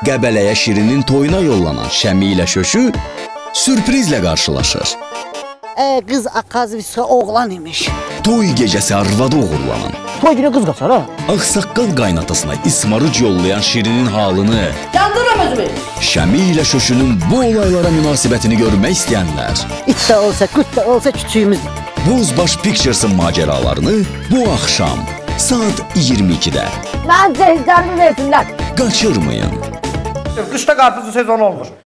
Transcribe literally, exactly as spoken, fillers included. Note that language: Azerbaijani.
Qəbələyə Şirinin toyuna yollanan Şəmi ilə Şöşü sürprizlə qarşılaşır. Ə, qız Akazviska oğlan imiş. Toy gecəsi arvadı uğurlanan, Toy günü qız qaçar ha? ağsaqqal qaynatasına ismarıc yollayan Şirinin halını, Yandırım özümü. Şəmi ilə Şöşünün bu olaylara münasibətini görmək istəyənlər, İt də olsa, qut da olsa küçüyümüz. Bozbaş Pictures'ın macəralarını bu axşam saat iyirmi ikidə Mən cəhizlərimi versinlər. qaçırmayın. Qışda qarpızlı sezonu olmur.